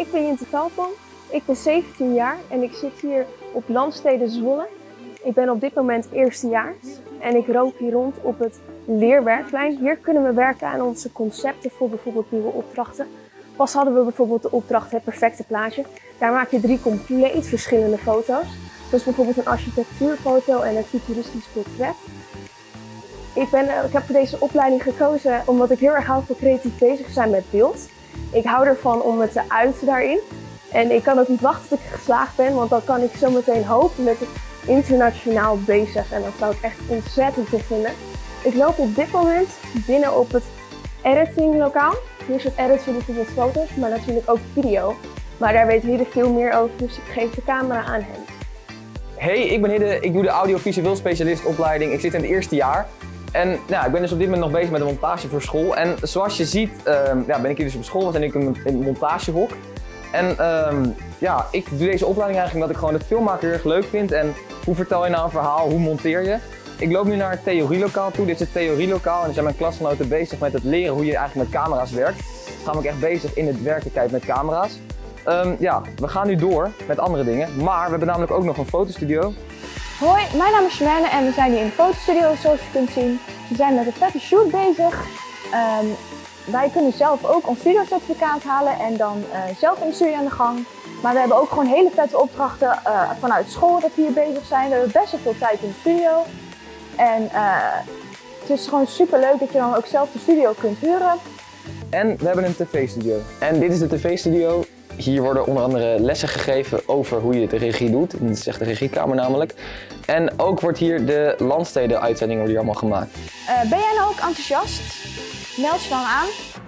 Ik ben Jinte Velkom, ik ben 17 jaar en ik zit hier op Landstede Zwolle. Ik ben op dit moment eerstejaars en ik loop hier rond op het leerwerkplein. Hier kunnen we werken aan onze concepten voor bijvoorbeeld nieuwe opdrachten. Pas hadden we bijvoorbeeld de opdracht Het Perfecte Plaatje. Daar maak je 3 compleet verschillende foto's. Dus bijvoorbeeld een architectuurfoto en een futuristisch portret. Ik heb voor deze opleiding gekozen omdat ik heel erg hou van creatief bezig zijn met beeld. Ik hou ervan om me te uiten daarin. En ik kan ook niet wachten tot ik geslaagd ben, want dan kan ik zo meteen hopelijk internationaal bezig. En dat zou ik echt ontzettend tof vinden. Ik loop op dit moment binnen op het editinglokaal. Hier editen we bijvoorbeeld foto's, maar natuurlijk ook video. Maar daar weet Hidde veel meer over, dus ik geef de camera aan hem. Hey, ik ben Hidde. Ik doe de audiovisueel specialist opleiding. Ik zit in het eerste jaar. En ik ben dus op dit moment nog bezig met een montage voor school. En zoals je ziet ben ik hier dus op school en ik in een montagehok. En ik doe deze opleiding eigenlijk omdat ik gewoon het filmmaken heel erg leuk vind. En hoe vertel je nou een verhaal, hoe monteer je? Ik loop nu naar het theorielokaal toe. Dit is het theorielokaal en er zijn mijn klasgenoten bezig met het leren hoe je eigenlijk met camera's werkt. We gaan ook echt bezig in het werkelijkheid met camera's. We gaan nu door met andere dingen, maar we hebben namelijk ook nog een fotostudio. Hoi, mijn naam is Charmaine en we zijn hier in de fotostudio zoals je kunt zien. We zijn met een vette shoot bezig. Wij kunnen zelf ook ons studiocertificaat halen en dan zelf in de studio aan de gang. Maar we hebben ook gewoon hele vette opdrachten vanuit school dat we hier bezig zijn. We hebben best wel veel tijd in de studio. En het is gewoon super leuk dat je dan ook zelf de studio kunt huren. En we hebben een tv-studio. En dit is de tv-studio. Hier worden onder andere lessen gegeven over hoe je de regie doet. Dit is echt de regiekamer namelijk. En ook wordt hier de Landstede-uitzending allemaal gemaakt. Ben jij nou ook enthousiast? Meld je dan aan.